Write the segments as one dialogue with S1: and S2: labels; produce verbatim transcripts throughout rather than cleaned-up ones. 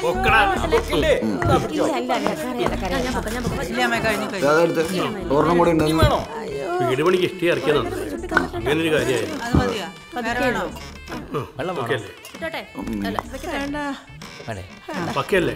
S1: വീട് പണിക്ക് ഇഷ്ടി ഇറക്കിയതാണ്. അങ്ങനൊരു കാര്യമായി. പക്കല്ലേ?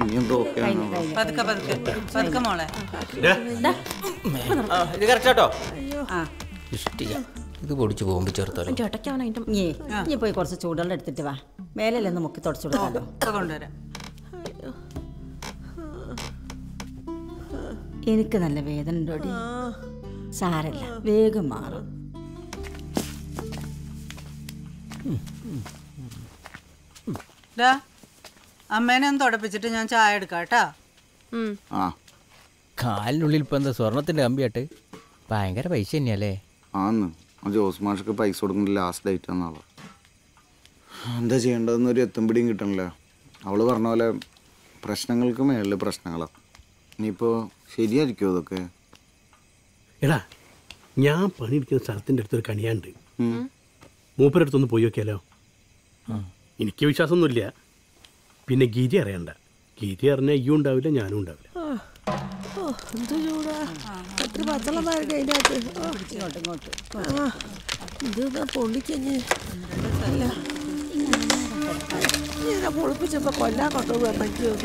S2: ഇത് പൊടിച്ച് പോകുമ്പോ ചേർത്തോളൂ.
S3: നീ പോയി കുറച്ച് ചൂടുവെള്ളം എടുത്തിട്ട് വാ. മേലെല്ലാം മുക്കി തുടച്ചു കൊടുക്കാലോ.
S4: കൊണ്ടുവരാം.
S3: എനിക്ക് നല്ല വേദന ഉണ്ടോടി. സാരല്ല, വേഗം മാറും.
S4: അമ്മേനെ ഒന്ന് തുടപ്പിച്ചിട്ട് ഞാൻ ചായ എടുക്കാം കേട്ടാ.
S2: കാലിനുള്ളിൽ ഇപ്പൊ എന്താ സ്വർണത്തിന്റെ കമ്പിയായിട്ട്? ഭയങ്കര പൈസ തന്നെയല്ലേ?
S5: ആന്ന് ജോസ് മാഷക്ക് പൈസ കൊടുക്കുന്ന ലാസ്റ്റ് ഡേറ്റ് എന്നാള്. എന്താ ചെയ്യേണ്ടതെന്നൊരു എത്തുംപിടിയും കിട്ടണില്ല. അവള് പറഞ്ഞ പോലെ പ്രശ്നങ്ങൾക്ക് മേളില് പ്രശ്നങ്ങളാ. ഇനിയിപ്പോ ശരിയായിരിക്കുമോ അതൊക്കെ?
S1: എടാ, ഞാൻ പണിയെടുക്കുന്ന സ്ഥലത്തിൻ്റെ അടുത്തൊരു കണിയാണ്ട്. മൂപ്പരടുത്തൊന്ന് പോയി നോക്കിയാലോ? എനിക്ക് വിശ്വാസമൊന്നുമില്ല. പിന്നെ ഗീതി അറിയണ്ട. ഗീതി അറിഞ്ഞാൽ അയ്യും ഉണ്ടാവില്ല, ഞാനും ഉണ്ടാവില്ല.
S6: പൊളിപ്പിച്ചപ്പോ കൊല്ലാൻ കൊണ്ടുപോകും.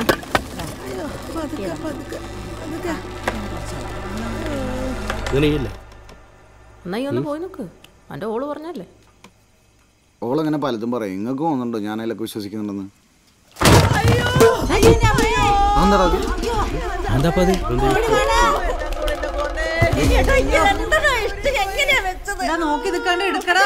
S1: അങ്ങനെയല്ലേ?
S7: എന്നാ ഈ ഒന്ന് പോയി നോക്ക്. എൻ്റെ ഓള് പറഞ്ഞല്ലേ?
S5: ഓളങ്ങനെ പലതും പറയും. നിങ്ങൾക്ക് തോന്നുന്നുണ്ടോ ഞാൻ അതിലൊക്കെ വിശ്വസിക്കുന്നുണ്ടെന്ന്?
S4: നോക്കി നിൽക്കാണ്ട് എടുക്കടാ.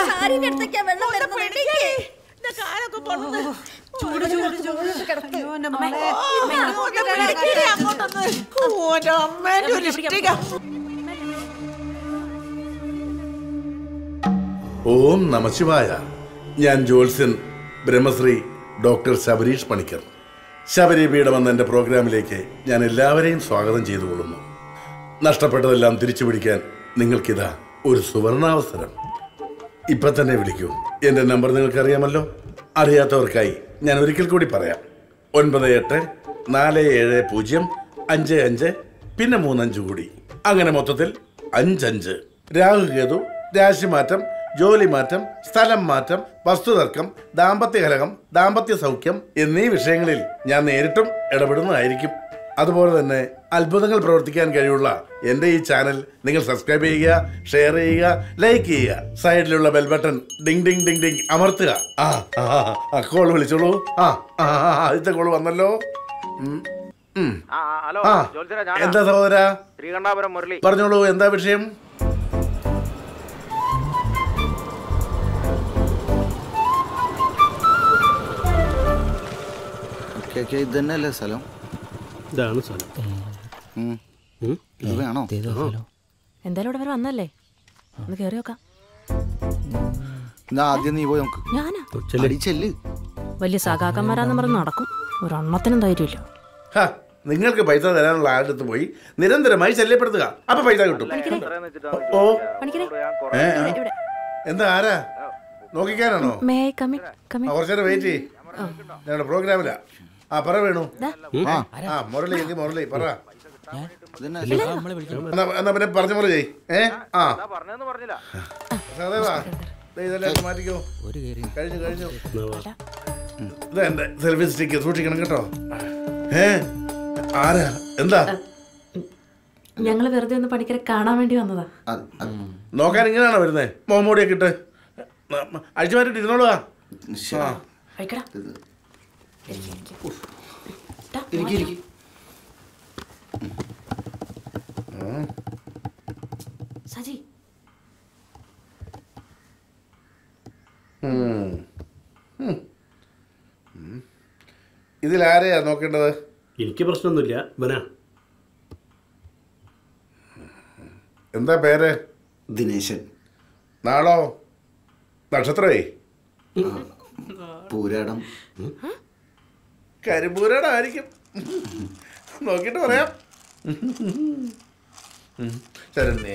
S8: ഓം നമശിവായ. ഞാൻ ജ്യോത്സ്യൻ ബ്രഹ്മശ്രീ ഡോക്ടർ ശബരീഷ് പണിക്കർ. ശബരി പീഠം എന്ന എൻ്റെ പ്രോഗ്രാമിലേക്ക് ഞാൻ എല്ലാവരെയും സ്വാഗതം ചെയ്തു കൊള്ളുന്നു. നഷ്ടപ്പെട്ടതെല്ലാം തിരിച്ചു പിടിക്കാൻ നിങ്ങൾക്കിതാ ഒരു സുവർണാവസരം. ഇപ്പം തന്നെ വിളിക്കൂ. എൻ്റെ നമ്പർ നിങ്ങൾക്കറിയാമല്ലോ. അറിയാത്തവർക്കായി ഞാൻ ഒരിക്കൽ കൂടി പറയാം. ഒൻപത് എട്ട് നാല് ഏഴ് പൂജ്യം അഞ്ച് അഞ്ച് പിന്നെ മൂന്നഞ്ച് കൂടി. അങ്ങനെ മൊത്തത്തിൽ അഞ്ചഞ്ച്. രാഹുകേതു, രാശിമാറ്റം, ജോലി മാറ്റം, സ്ഥലം മാറ്റം, വസ്തുതർക്കം, ദാമ്പത്യ കലഹം, ദാമ്പത്യ സൗഖ്യം എന്നീ വിഷയങ്ങളിൽ ഞാൻ നേരിട്ടും ഇടപെടുന്നതായിരിക്കും. അതുപോലെ തന്നെ അത്ഭുതങ്ങൾ പ്രവർത്തിക്കാൻ കഴിവുള്ള എൻ്റെ ഈ ചാനൽ നിങ്ങൾ സബ്സ്ക്രൈബ് ചെയ്യുക, ഷെയർ ചെയ്യുക, ലൈക്ക് ചെയ്യുക. സൈഡിലുള്ള bell button ding ding ding ding അമർത്തുക. ആ ആ കോൾ വിളിച്ചോളൂ. ആ ആദ്യത്തെ കോൾ വന്നല്ലോ. എന്താ സഹോദര? പറഞ്ഞോളൂ, എന്താ വിഷയം?
S5: ഇതന്നെയല്ലേ സ്ഥലം?
S1: ഇതാണ് സ്ഥലം.
S5: ഇത് വേണോ?
S7: എന്തായാലും ഇവിടെ വരെ വന്നല്ലേ, ഒന്ന് കേറി നോക്കാം.
S5: ആദ്യം നീ പോയി നോക്ക്.
S7: ഞാനാ?
S5: ചെല്ല്.
S7: വലിയ സഖാക്കന്മാരാന്ന് പറഞ്ഞ് നടക്കും. ഒരെണ്ണത്തിനും ധൈര്യമില്ല.
S8: നിങ്ങൾക്ക് പൈസ തരാനുള്ള ആളുടെ പോയി നിരന്തരമായി ശല്യപ്പെടുത്തുക. അപ്പൊ പൈസ കിട്ടും. ഓ എന്താ, ആരാ? നോക്കിക്കാനാണോ? കുറച്ചേരം വെയിറ്റ് ചെയ്യ്. ഞങ്ങളുടെ പ്രോഗ്രാമിലാ. ആ പറ വേണു. ആ മുരളി എങ്കിൽ മുരളി പറ. എന്നാ പിന്നെ പറഞ്ഞ പോലെ ചെയ്. ഏ ആ ഇതെല്ലാം മാറ്റിക്കോ. കഴിഞ്ഞു കഴിഞ്ഞു. ഇതാ എന്റെ സെൽഫി സ്റ്റിക്ക്, സൂക്ഷിക്കണം കേട്ടോ. ഏ ആരാ? എന്താ?
S7: ഞങ്ങള് വെറുതെ ഒന്ന് പണിക്കരെ കാണാൻ വേണ്ടി വന്നതാ.
S8: നോക്കാൻ ഇങ്ങനെയാണോ വരുന്നേ? മോമോടിയൊക്കെ ഇട്ട് അഴിച്ചു മാറ്റിട്ട് ഇരുന്നോളുക.
S7: സജി,
S8: ഇതിലാരെയാ നോക്കേണ്ടത്?
S1: എനിക്ക് പ്രശ്നമൊന്നുമില്ല. വനാ.
S8: എന്താ പേര്?
S5: ദിനേശൻ.
S8: നാളോ? നക്ഷത്രേ?
S5: പൂരാടം.
S8: കരിമ്പൂരാടം ആയിരിക്കും. നോക്കിട്ട് പറയാം. ശരണ്യേ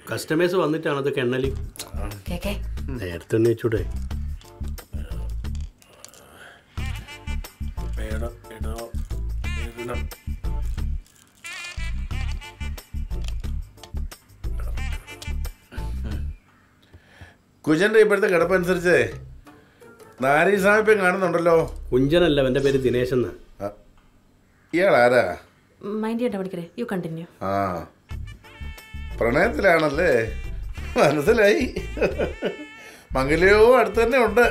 S1: കസ്റ്റമേഴ്സ് വന്നിട്ടാണ് അതൊക്കെ എണ്ണല്. നേരത്തെ എണ്ണയിച്ചൂടെ?
S8: കുജന്റെ ഇപ്പോഴത്തെ കിടപ്പനുസരിച്ച് നാരീ സാഹിബ്യം കാണുന്നുണ്ടല്ലോ.
S1: കുഞ്ചനല്ല, എൻ്റെ പേര് ദിനേശ് എന്ന്.
S8: ഇയാളാരാ?
S7: മൈൻഡ് ചെയ്യണ്ട പഠിക്കരേ, യു കണ്ടിന്യൂ.
S8: ആ, പ്രണയത്തിലാണല്ലേ, മനസ്സിലായി. മംഗലയോ അടുത്ത് തന്നെ ഉണ്ട്.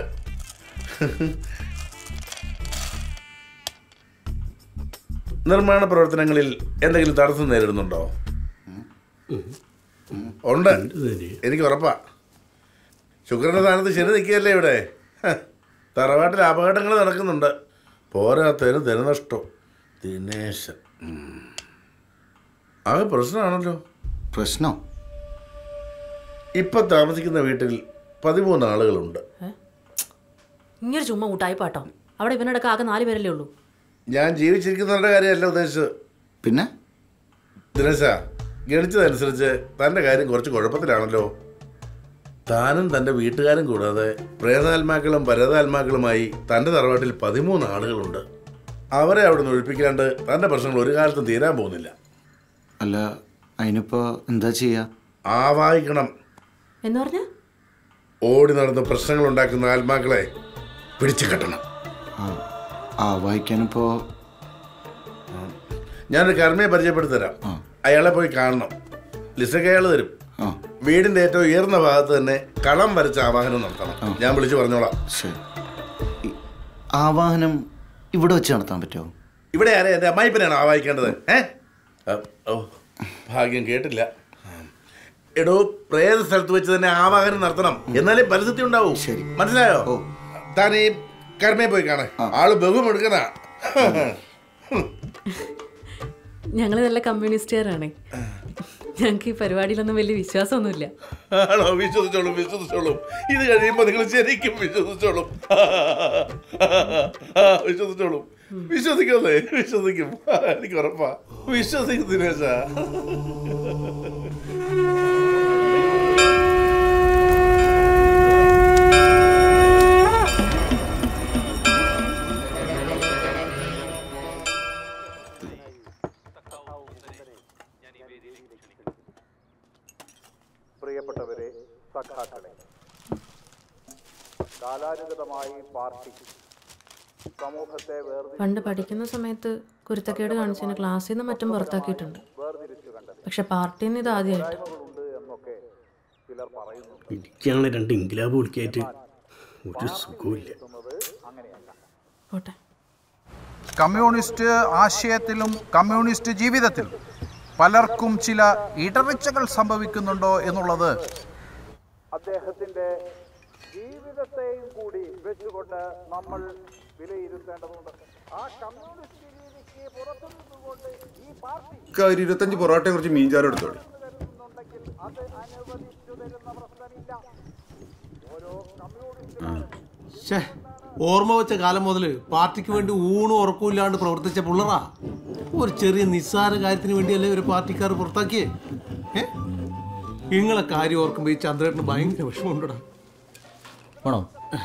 S8: നിർമ്മാണ പ്രവർത്തനങ്ങളിൽ എന്തെങ്കിലും തടസ്സം നേരിടുന്നുണ്ടോ? ഉണ്ട്, എനിക്ക് ഉറപ്പാ. ശുക്രന്റെ സ്ഥാനത്ത് ശരി നിൽക്കുകയല്ലേ ഇവിടെ. തറവാട്ടിൽ അപകടങ്ങൾ നടക്കുന്നുണ്ട്. പോരാത്തതിന് ധനനഷ്ടം. ദിനേശൻ അത് പ്രശ്നമാണല്ലോ.
S5: പ്രശ്നം?
S8: ഇപ്പം താമസിക്കുന്ന വീട്ടിൽ പതിമൂന്ന് ആളുകളുണ്ട്.
S7: ഇങ്ങനെ ചുമ്മാ കൂട്ടായി പാട്ടോ. അവിടെ ഇവനടക്കം ആകെ നാല് പേരല്ലേ ഉള്ളൂ.
S8: ഞാൻ ജീവിച്ചിരിക്കുന്നവരുടെ കാര്യമല്ല ഉദ്ദേശിച്ചത്.
S5: പിന്നെ
S8: ദിനേശ, ഗണിച്ചതനുസരിച്ച് തൻ്റെ കാര്യം കുറച്ച് കുഴപ്പത്തിലാണല്ലോ. താനും തൻ്റെ വീട്ടുകാരും കൂടാതെ പ്രേതാത്മാക്കളും പരതാത്മാക്കളുമായി തൻ്റെ തറവാട്ടിൽ പതിമൂന്ന് ആളുകളുണ്ട്. അവരെ അവിടെ നിന്ന് ഒഴിപ്പിക്കാണ്ട് തൻ്റെ പ്രശ്നങ്ങൾ ഒരു കാലത്തും തീരാൻ പോകുന്നില്ല.
S5: അല്ല, അതിനിപ്പോൾ എന്താ ചെയ്യുക?
S8: ആവാഹിക്കണം
S7: എന്ന് പറഞ്ഞ
S8: ഓടി നടന്ന് പ്രശ്നങ്ങൾ ഉണ്ടാക്കുന്ന ആത്മാക്കളെ പിടിച്ചു കെട്ടണം.
S5: ആവാഹിക്കാനിപ്പോൾ
S8: ഞാനൊരു കർമ്മയെ പരിചയപ്പെടുത്തി തരാം. അയാളെ പോയി കാണണം. ലിസ്റ്റൊക്കെ അയാൾ തരും. വീടിന്റെ ഏറ്റവും ഉയർന്ന ഭാഗത്ത് തന്നെ കളം വരച്ച ആവാഹനം നടത്തണം. ഞാൻ വിളിച്ചു പറഞ്ഞോളാം.
S5: ശരി. ആവാഹനം ഇവിടെ വെച്ച് നടത്താൻ പറ്റുമോ?
S8: ഇവിടെ ആരെ? എൻ്റെ അമ്മായിപ്പനാണ് ആവാഹിക്കേണ്ടത്. ഏ ഓ, ഭാഗ്യം കേട്ടില്ല. എടോ, പ്രേത സ്ഥലത്ത് വെച്ച് തന്നെ ആവാഹനം നടത്തണം, എന്നാലേ പരിസ്ഥിതി ഉണ്ടാവും.
S5: ശരി,
S8: മനസ്സിലായോ? താൻ ഈ കർമ്മയെ പോയി കാണേ. ആള് ബഹുമെടുക്കണ.
S7: ഞങ്ങൾ നല്ല കമ്മ്യൂണിസ്റ്റുകാരാണ്. ഞങ്ങൾക്ക് ഈ പരിപാടിയിലൊന്നും വലിയ വിശ്വാസമൊന്നുമില്ല.
S8: ആണോ? വിശ്വസിച്ചോളും, വിശ്വസിച്ചോളും. ഇത് കഴിയുമ്പോൾ നിങ്ങൾ ശരിക്കും വിശ്വസിച്ചോളും. വിശ്വസിച്ചോളും. വിശ്വസിക്കല്ലേ? വിശ്വസിക്കും, എനിക്ക് ഉറപ്പാ. വിശ്വസിക്കും ദിനേശ.
S9: പ്രിയപ്പെട്ടവരെ, സഖാക്കളെ, കാലാനുഗതമായി പാർട്ടി സമൂഹത്തെ
S7: പണ്ട് പഠിക്കുന്ന സമയത്ത് കുരുത്തക്കേട് കാണിച്ചതിന് ക്ലാസ്സിൽ നിന്ന് മറ്റും പുറത്താക്കിയിട്ടുണ്ട്. പക്ഷെ പാർട്ടിയിൽ നിന്ന് ഇത് ആദ്യമായിട്ട്.
S1: എനിക്കാണ് രണ്ട് ഇംഗ്ലാബ് വിളിക്കായിട്ട് ഒരു സുഖമില്ല.
S7: പോട്ടെ.
S10: കമ്മ്യൂണിസ്റ്റ് ആശയത്തിലും കമ്മ്യൂണിസ്റ്റ് ജീവിതത്തിലും പലർക്കും ചില ഇടർച്ചകൾ സംഭവിക്കുന്നുണ്ടോ എന്നുള്ളത്
S9: അദ്ദേഹത്തിന്റെ ജീവിതത്തെയും കൂടി വെച്ചുകൊണ്ട് നമ്മൾ വിലയിരുത്തേണ്ടതുണ്ട്. ആ കമ്മ്യൂണിസ്റ്റ് രീതിക്ക് പുറത്തു നിന്നുകൊണ്ട് ഈ പാർട്ടി
S11: ഇരുപത്തഞ്ച് പൊറോട്ടയെ കുറിച്ച് മീൻചാരം എടുത്തോളൂ.
S9: അത് അനുവദിച്ചു തരുന്ന പ്രശ്നമില്ല. ഓരോ കമ്മ്യൂണിസ്റ്റ്
S12: ഓർമ്മ വെച്ച കാലം മുതൽ പാർട്ടിക്ക് വേണ്ടി ഊണും ഉറക്കമില്ലാണ്ട് പ്രവർത്തിച്ച പുള്ളറാ. ഒരു ചെറിയ നിസ്സാര കാര്യത്തിന് വേണ്ടിയല്ലേ ഒരു പാർട്ടിക്കാർ പുറത്താക്കിയേ? ഏ നിങ്ങളെ കാര്യം ഓർക്കുമ്പോൾ ഈ ചന്ദ്രേട്ടന് ഭയങ്കര വിഷമമുണ്ടടാ.
S2: ആണോ?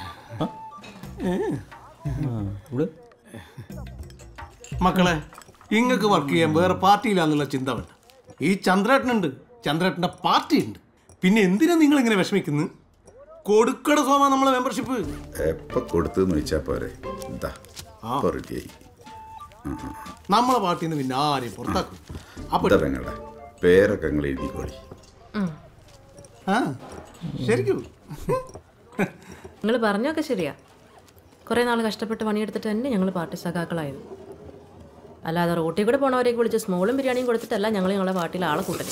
S12: മക്കളെ, ഇങ്ങക്ക് വർക്ക് ചെയ്യാൻ വേറെ പാർട്ടിയിലാന്നുള്ള ചിന്ത വേണ്ട. ഈ ചന്ദ്രേട്ടനുണ്ട്, ചന്ദ്രേട്ടൻ്റെ പാർട്ടി ഉണ്ട്. പിന്നെ എന്തിനാ നിങ്ങൾ ഇങ്ങനെ വിഷമിക്കുന്നത്? കൊടുക്കട സോമ നമ്മളെ മെമ്പർഷിപ്പ്
S11: എപ്പോൾ കൊടുത്തെന്ന് വെച്ചാൽ പോരെ. എന്താ റെഡിയായി.
S12: നമ്മളെ പാർട്ടിയിൽ നിന്ന് പിന്നെ ആരെയും പുറത്താക്കും. അപ്പൊ
S11: പെങ്ങളുടെ പേരൊക്കെ നിങ്ങൾ എഴുതിക്കോളി.
S12: ആ ശരിക്കും
S7: നിങ്ങൾ പറഞ്ഞൊക്കെ ശരിയാ. കുറേ നാൾ കഷ്ടപ്പെട്ട് പണിയെടുത്തിട്ട് തന്നെ ഞങ്ങൾ പാർട്ടി സഖാക്കളായത്. അല്ലാതെ റോട്ടിൽ കൂടെ പോണവരേക്ക് വിളിച്ച് സ്മോളും ബിരിയാണിയും കൊടുത്തിട്ടല്ല ഞങ്ങൾ ഞങ്ങളെ പാർട്ടിയിൽ ആളെ കൂട്ടല്.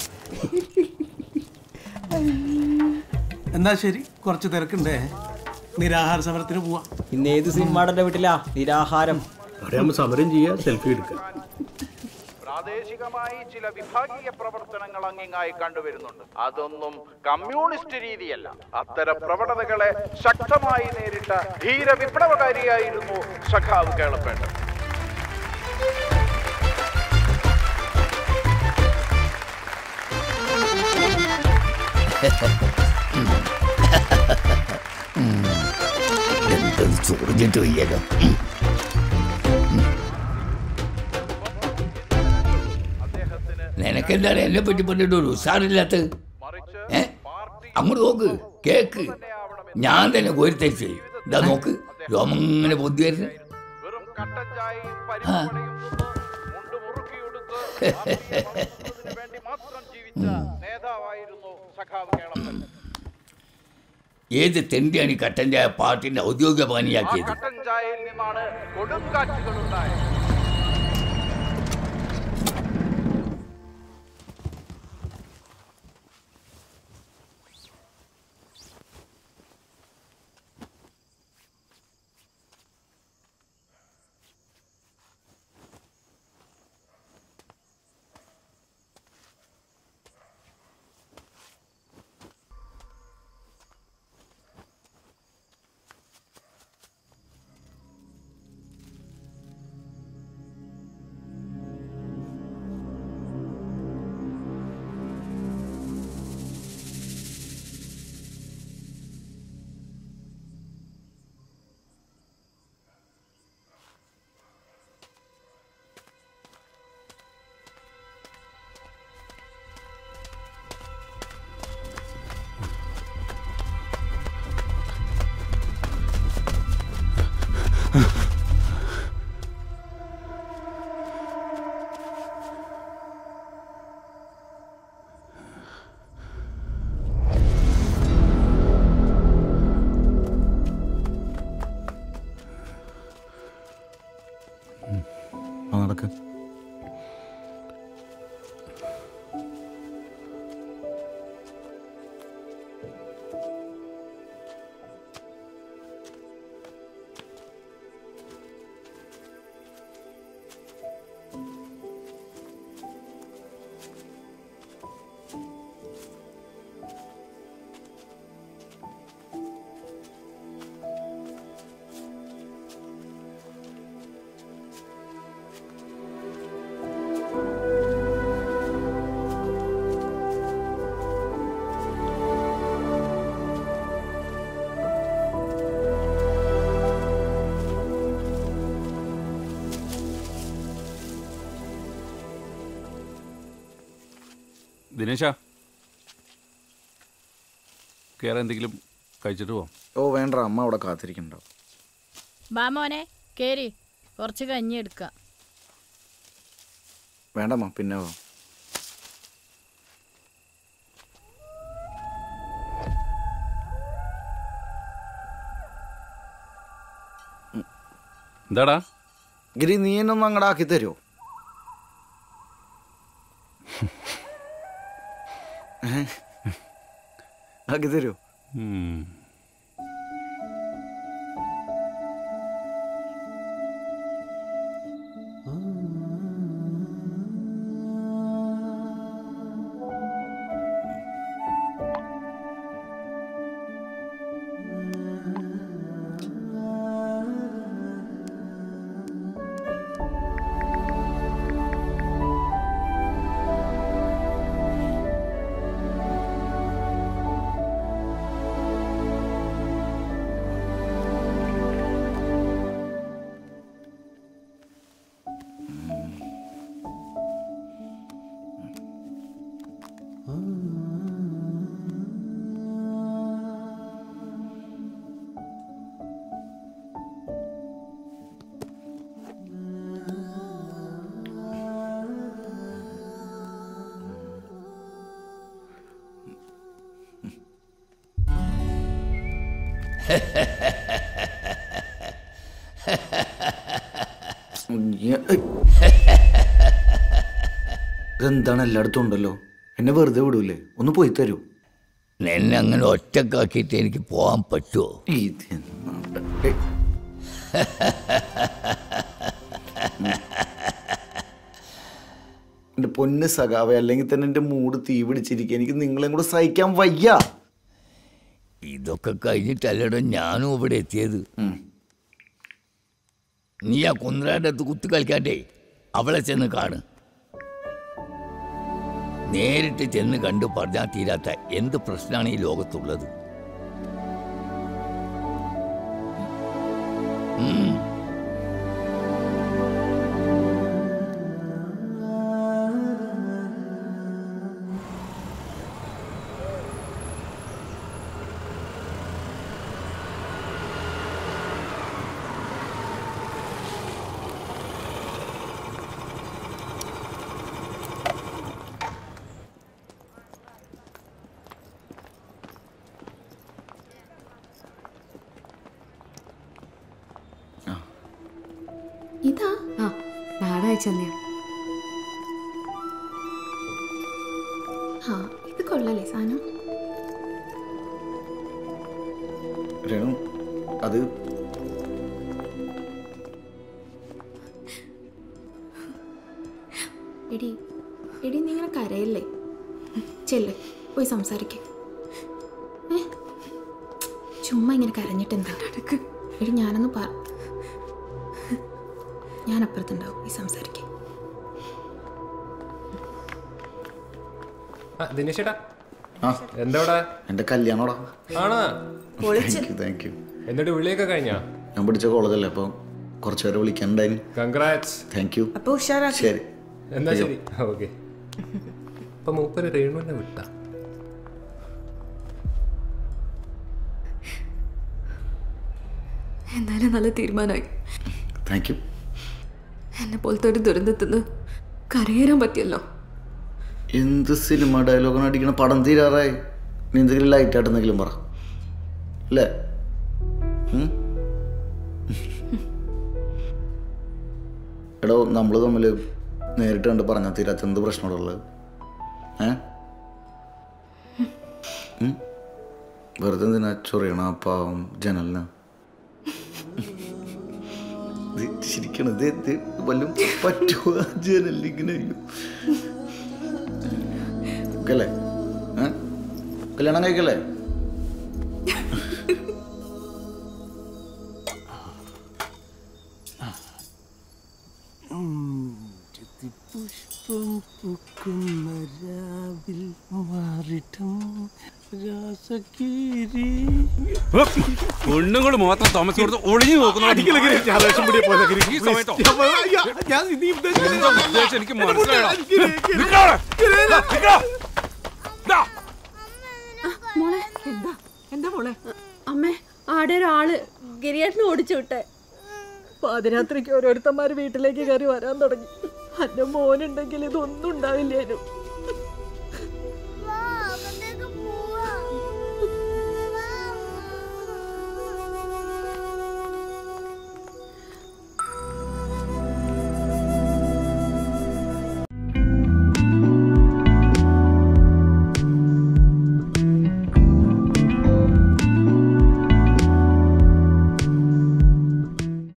S12: എന്നാ ശരി, കുറച്ച് തിരക്കുണ്ടേ, നിരാഹാര സമരത്തിന് പോവാം.
S2: ഇന്ന് ഏത് സിനിമാടന്റെ വീട്ടിലാ നിരാഹാരം?
S1: സമരം ചെയ്യാ, സെൽഫി എടുക്കാം.
S9: പ്രാദേശികമായി ചില വിഭാഗീയ പ്രവർത്തനങ്ങൾ അങ്ങിങ്ങായി കണ്ടുവരുന്നുണ്ട്. അതൊന്നും കമ്മ്യൂണിസ്റ്റ് രീതിയല്ല. അത്തരം പ്രവണതകളെ ശക്തമായി നേരിട്ട ധീര വിപ്ലവകാരിയായിരുന്നു സഖാവ് കേളപ്പേട്ടൻ.
S13: എന്തത് ചൊറിഞ്ഞിട്ട് വയ്യല്ലോ. നിനക്കെന്താണ് എന്നെ പറ്റി പറഞ്ഞിട്ട് ഒരു ഉഷാറില്ലാത്തത്? ഏ അങ്ങോട്ട് നോക്ക്, കേക്ക്. ഞാൻ തന്നെ കോരിത്തരിച്ചു. ഇതാ നോക്ക്, രോമങ്ങനെ പൊന്തി വരുന്നു. ഏത് തെണ്ടിയാണ് ഈ കട്ടൻ ചായ പാർട്ടിന്റെ ഔദ്യോഗിക പാനിയാക്കിയത്?
S5: നടക്ക്.
S14: ദിനേശ, കയറി എന്തെങ്കിലും കഴിച്ചിട്ട് പോവാം.
S5: ഓ വേണ്ട, അമ്മ അവിടെ കാത്തിരിക്കണ്ടോ.
S15: ബാ മോനെ കേറി, കുറച്ച് കഞ്ഞി എടുക്കാം.
S5: വേണ്ടമ്മ, പിന്നെ പോവാം.
S14: എന്താടാ
S5: ഗിരി, നീ എന്നെ ഒന്ന് അങ്ങോട്ട് ആക്കി തരുമോ? ആക്കി തരുമോ? ഇതെന്താണ് എല്ലായിടത്തും ഉണ്ടല്ലോ. എന്നെ വെറുതെ വിടൂലേ? ഒന്ന് പോയി തരൂ.
S13: നിന്നെ അങ്ങനെ ഒറ്റക്കാക്കിയിട്ട് എനിക്ക് പോകാൻ പറ്റുമോ?
S5: എൻ്റെ പൊന്ന് സഖാവേ, അല്ലെങ്കിൽ തന്നെ എൻ്റെ മൂഡ് തീ പിടിച്ചിരിക്കുക. എനിക്ക് നിങ്ങളെയും കൂടെ സഹിക്കാൻ വയ്യ.
S13: ഇതൊക്കെ കഴിഞ്ഞിട്ടല്ലടോ ഞാനും ഇവിടെ എത്തിയത്. നീ ആ കുന്നരാൻ്റെ അടുത്ത് കുത്തി കളിക്കാണ്ടേ അവളെ ചെന്ന് കാണ്. നേരിട്ട് ചെന്ന് കണ്ടു പറഞ്ഞാൽ തീരാത്ത എന്ത് പ്രശ്നമാണ് ഈ ലോകത്തുള്ളത്?
S16: ഇതാ ആ നാളെ അയച്ചെന്നെയാ. ആ ഇത് കൊള്ളാലേ സാധനം.
S5: രേണു അത്
S16: എടി എടി നീ ഇങ്ങനെ കരയല്ലേ? ചെല്ല് പോയി സംസാരിക്കേ. ഏ ചുമ്മാ ഇങ്ങനെ കരഞ്ഞിട്ട് എന്താ നടക്ക്? എടി ഞാനൊന്ന് പറ, ഞാൻ അപ്പുറത്തുണ്ടാവും, ഈ സംസാരിക്കേ.
S17: ദിനേശേട്ടാ എന്താ
S5: എന്റെ കല്യാണോടാ.
S17: ആണോ?
S5: Thank you.
S17: എന്നിട്ട് വിളിയൊക്കെ കഴിഞ്ഞാ?
S5: ഞാൻ പഠിച്ച കോളേജല്ലേ, അപ്പം കുറച്ചു പേരെ വിളിക്കണ്ടായി.
S17: കൺഗ്രാറ്റ്സ്.
S5: Thank you.
S6: അപ്പൊ ഉഷാറാക്കി.
S5: ശരി
S17: എന്നാ ശരി. ഓക്കെ. അപ്പൊ മൂപ്പര് രേണുവിനെ വിട്ട
S16: എന്തായാലും നല്ല തീരുമാനമായി.
S5: Thank you.
S16: എന്നെ പോലത്തെ ഒരു ദുരന്തത്തിന്ന് കരയേറാൻ പറ്റിയല്ലോ.
S5: എന്ത് സിനിമ ഡയലോഗാണ് അടിക്കണ? പടം തീരാറായി. നീ എന്തെങ്കിലും ലൈറ്റ് ആയിട്ട് എന്തെങ്കിലും പറ അല്ലേ? എടോ നമ്മൾ തമ്മിൽ നേരിട്ട് കണ്ട് പറഞ്ഞാൽ തീരാത്ത എന്ത് പ്രശ്നമുള്ളത്? ഏ വെറുതെ എന്തിനാ ചൊറിയണ ആ പാവം ജനലിന്? ശരിക്കണത് വല്ലതും പറ്റുമോ ജനലിങ്ങനെ? അല്ലേ ഏ കല്യാണം കഴിക്കല്ലേ?
S12: പുഷ്പം പൂക്കുന്ന രാവിൽ മാറിട്ടും രാസകീരി
S14: പെണ്ണുങ്ങൾ മാത്രം താമസം കൊടുത്ത് ഒളിഞ്ഞു നോക്കുന്നു. എനിക്ക്
S16: മോളെ എന്താ എന്താ മോളെ? അമ്മേ ആടെ ഒരാള് ഗിരിയേട്ടനെ ഓടിച്ചു വിട്ടെ.
S6: പാതിരാത്രിക്ക് ഓരോരുത്തന്മാര് വീട്ടിലേക്ക് കയറി വരാൻ തുടങ്ങി. അന്റെ മോനുണ്ടെങ്കിൽ ഇതൊന്നും ഉണ്ടാവില്ലേനു.